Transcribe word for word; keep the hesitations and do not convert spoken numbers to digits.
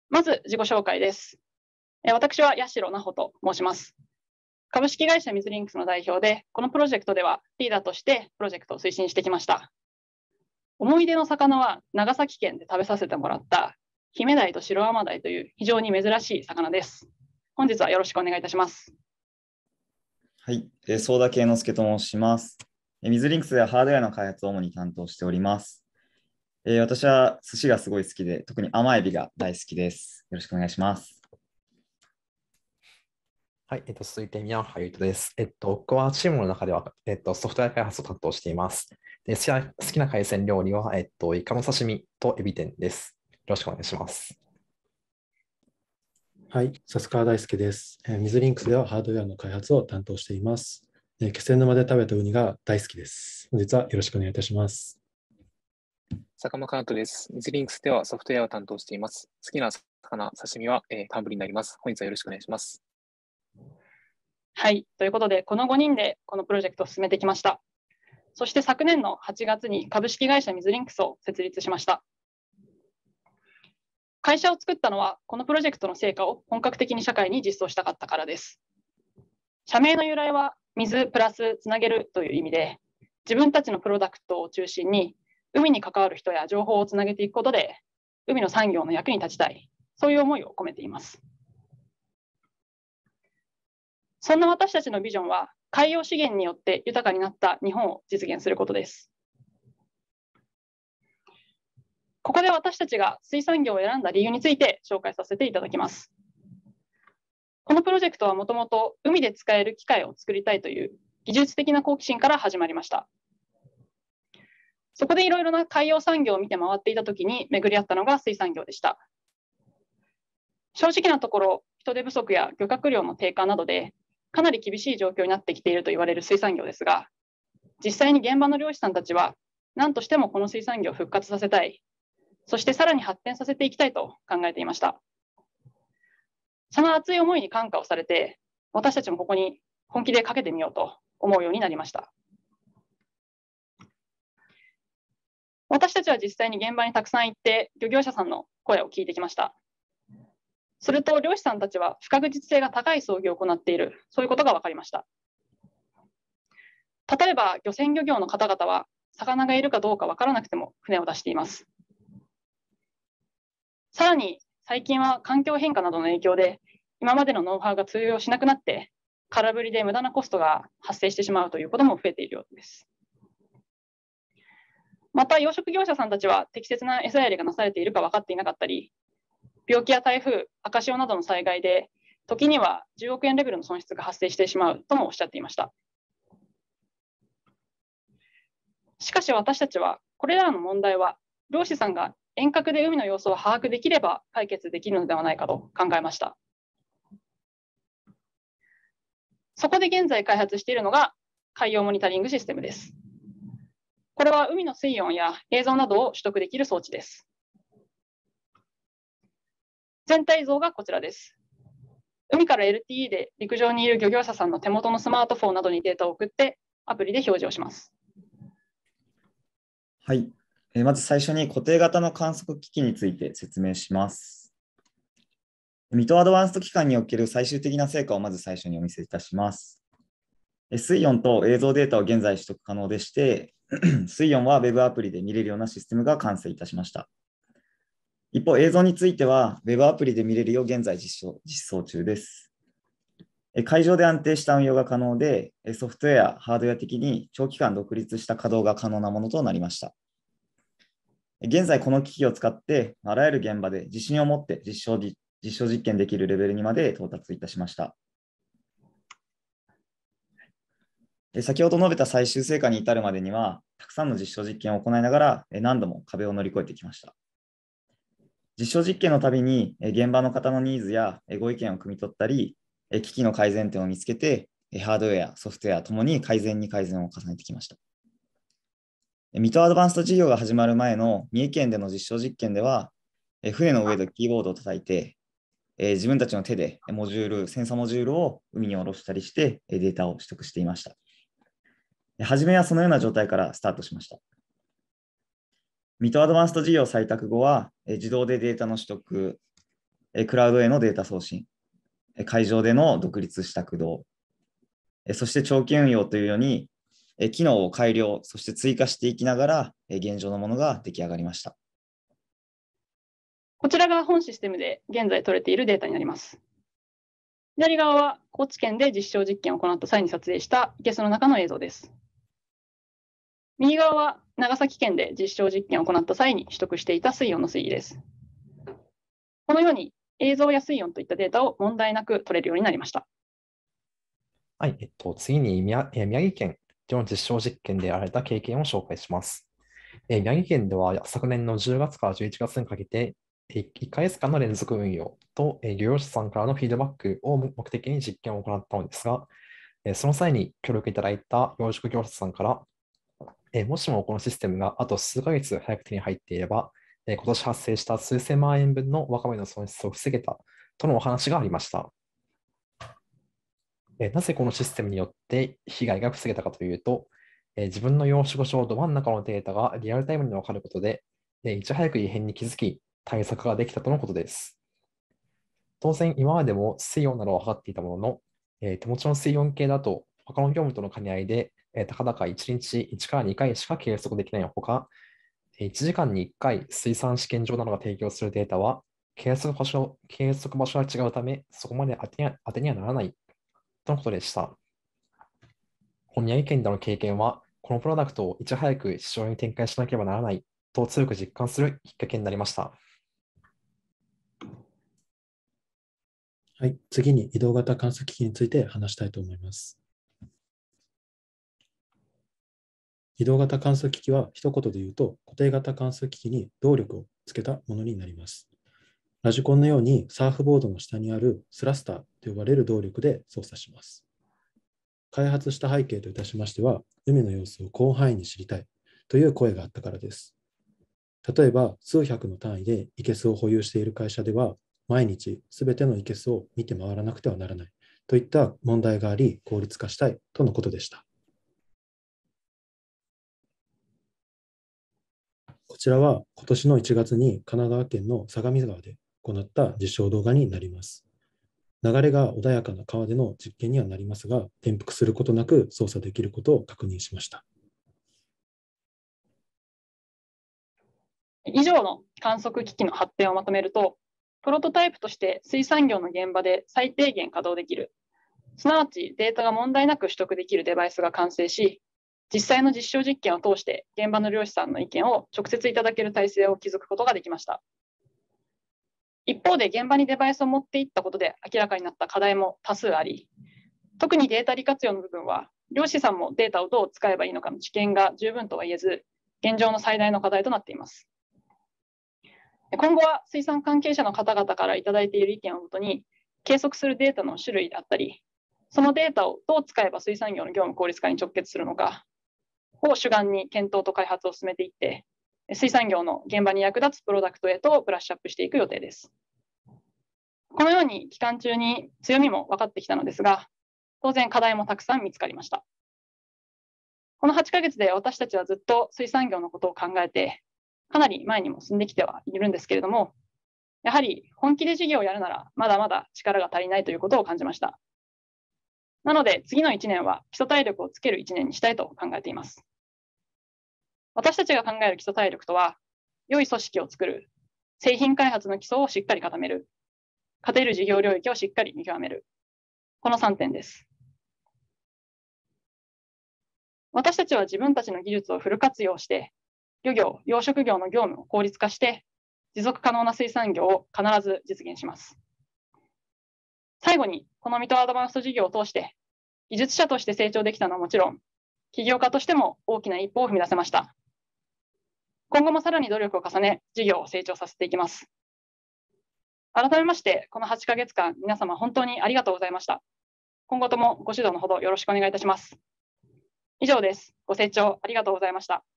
まず自己紹介です。私は八代奈穂と申します。株式会社水リンクスの代表で、このプロジェクトではリーダーとしてプロジェクトを推進してきました。思い出の魚は長崎県で食べさせてもらったヒメダイと白アマダイという非常に珍しい魚です。本日はよろしくお願いいたします。 はい、えー、相田圭之介と申します。えー、水リンクスではハードウェアの開発を主に担当しております。えー、私は寿司がすごい好きで、特に甘エビが大好きです。よろしくお願いします。 はい、えっと、続いて宮原優斗です。えっと、僕はチームの中では、えっと、ソフトウェア開発を担当しています。で、好きな、好きな海鮮料理は、えっと、イカの刺身とエビ天です。よろしくお願いします。 はい、笹川大輔です。えー、水リンクスではハードウェアの開発を担当しています。えー、気仙沼で食べたウニが大好きです。本日はよろしくお願いいたします。 坂間カナトです。水リンクスではソフトウェアを担当しています。好きな魚、刺身は、えー、寒ぶりになります。本日はよろしくお願いします。 はい、ということで、このごにんでこのプロジェクトを進めてきました。そして昨年のはちがつに株式会社水リンクスを設立しました。会社を作ったのは、このプロジェクトの成果を本格的に社会に実装したかったからです。社名の由来は、水プラスつなげるという意味で、自分たちのプロダクトを中心に、海に関わる人や情報をつなげていくことで、海の産業の役に立ちたい、そういう思いを込めています。そんな私たちのビジョンは、海洋資源によって豊かになった日本を実現することです。ここで私たちが水産業を選んだ理由について紹介させていただきます。このプロジェクトはもともと海で使える機械を作りたいという技術的な好奇心から始まりました。そこでいろいろな海洋産業を見て回っていたときに巡り合ったのが水産業でした。正直なところ、人手不足や漁獲量の低下などでかなり厳しい状況になってきていると言われる水産業ですが、実際に現場の漁師さんたちは何としてもこの水産業を復活させたい、そしてさらに発展させていきたいと考えていました。その熱い思いに感化をされて、私たちもここに本気でかけてみようと思うようになりました。私たちは実際に現場にたくさん行って漁業者さんの声を聞いてきました。すると漁師さんたちは不確実性が高い操業を行っている、そういうことが分かりました。例えば漁船漁業の方々は魚がいるかどうか分からなくても船を出しています。さらに最近は環境変化などの影響で今までのノウハウが通用しなくなって空振りで無駄なコストが発生してしまうということも増えているようです。また養殖業者さんたちは適切な餌やりがなされているか分かっていなかったり、病気や台風、赤潮などの災害で時にはじゅうおくえんレベルの損失が発生してしまうともおっしゃっていました。しかし私たちはこれらの問題は漁師さんが遠隔で海の様子を把握できれば解決できるのではないかと考えました。そこで現在開発しているのが海洋モニタリングシステムです。これは海の水温や映像などを取得できる装置です。全体像がこちらです。海から エルティーイー で陸上にいる漁業者さんの手元のスマートフォンなどにデータを送ってアプリで表示をします。 はい、えー、まず最初に固定型の観測機器について説明します。水戸アドバンスト機関における最終的な成果をまず最初にお見せいたします。水温と映像データを現在取得可能でして、水温は Web アプリで見れるようなシステムが完成いたしました。一方、映像については Web アプリで見れるよう現在実装、実装中です。海上で安定した運用が可能で、ソフトウェア、ハードウェア的に長期間独立した稼働が可能なものとなりました。現在、この機器を使って、あらゆる現場で自信を持って実証、実証実験できるレベルにまで到達いたしました。先ほど述べた最終成果に至るまでには、たくさんの実証実験を行いながら、何度も壁を乗り越えてきました。実証実験のたびに、現場の方のニーズやご意見を汲み取ったり、機器の改善点を見つけて、ハードウェア、ソフトウェアともに改善に改善を重ねてきました。水戸アドバンスト事業が始まる前の三重県での実証実験では、船の上でキーボードを叩いて、自分たちの手でモジュール、センサーモジュールを海に下ろしたりしてデータを取得していました。初めはそのような状態からスタートしました。水戸アドバンスト事業採択後は、自動でデータの取得、 クラウドへのデータ送信、会場での独立した駆動、そして長期運用というように、機能を改良、そして追加していきながら、現状のものが出来上がりました。 こちらが本システムで現在取れているデータになります。左側は高知県で実証実験を行った際に撮影した生けすの中の映像です。右側は長崎県で実証実験を行った際に取得していた水温の推移です。このように映像や水温といったデータを問題なく取れるようになりました。 はい、えっと、次に宮、えー宮城県での実証実験で得られた経験を紹介します。えー宮城県では昨年のじゅうがつからじゅういちがつにかけて、えーいっかげつかんの連続運用と、えー漁業者さんからのフィードバックを目的に実験を行ったのですが、えーその際に協力いただいた養殖業者さんから、えーもしもこのシステムがあと数ヶ月早く手に入っていれば、えー今年発生した数千万円分のワカメの損失を防げたとのお話がありました。えーなぜこのシステムによって被害が防げたかというと、えー自分の養殖場ど真ん中のデータがリアルタイムに分かることで、えーいち早く異変に気づき、対策ができたとのことです。当然、今までも水温などを測っていたものの、えー手持ちの水温計だと他の業務との兼ね合いで、えーたかだかいちにちいちからにかいしか計測できないほか、いちじかんにいっかい水産試験場などが提供するデータは、計測場所計測場所が違うため、そこまで当てには当てにはならないとのことでした。宮城県での経験は、このプロダクトをいち早く市場に展開しなければならないと強く実感するきっかけになりました。 はい、次に移動型観測機器について話したいと思います。移動型観測機器は一言で言うと、固定型観測機器に動力をつけたものになります。ラジコンのようにサーフボードの下にあるスラスターと呼ばれる動力で操作します。開発した背景といたしましては、海の様子を広範囲に知りたいという声があったからです。例えば、数百の単位で生けすを保有している会社では、毎日すべての生けすを見て回らなくてはならないといった問題があり、効率化したいとのことでした。こちらは今年のいちがつに神奈川県の相模川で行った実証動画になります。流れが穏やかな川での実験にはなりますが、転覆することなく操作できることを確認しました。 以上の観測機器の発展をまとめると、プロトタイプとして水産業の現場で最低限稼働できる、すなわちデータが問題なく取得できるデバイスが完成し、実際の実証実験を通して現場の漁師さんの意見を直接いただける体制を築くことができました。一方で現場にデバイスを持っていったことで明らかになった課題も多数あり、特にデータ利活用の部分は、漁師さんもデータをどう使えばいいのかの知見が十分とは言えず、現状の最大の課題となっています。今後は水産関係者の方々からいただいている意見をもとに、計測するデータの種類であったり、そのデータをどう使えば水産業の業務効率化に直結するのかを主眼に検討と開発を進めていって、水産業の現場に役立つプロダクトへとブラッシュアップしていく予定です。このように期間中に強みも分かってきたのですが、当然課題もたくさん見つかりました。このはちかげつで私たちはずっと水産業のことを考えて、かなり前にも進んできてはいるんですけれども、やはり本気で事業をやるならまだまだ力が足りないということを感じました。なので次のいちねんは基礎体力をつけるいちねんにしたいと考えています。私たちが考える基礎体力とは、良い組織を作る、製品開発の基礎をしっかり固める、勝てる事業領域をしっかり見極める、このさんてんです。私たちは自分たちの技術をフル活用して、漁業、養殖業の業務を効率化して、持続可能な水産業を必ず実現します。最後に、このミトアドバンスト事業を通して、技術者として成長できたのはもちろん、起業家としても大きな一歩を踏み出せました。今後もさらに努力を重ね、事業を成長させていきます。改めまして、このはちかげつかん、皆様本当にありがとうございました。今後ともご指導のほどよろしくお願いいたします。以上です。ご清聴ありがとうございました。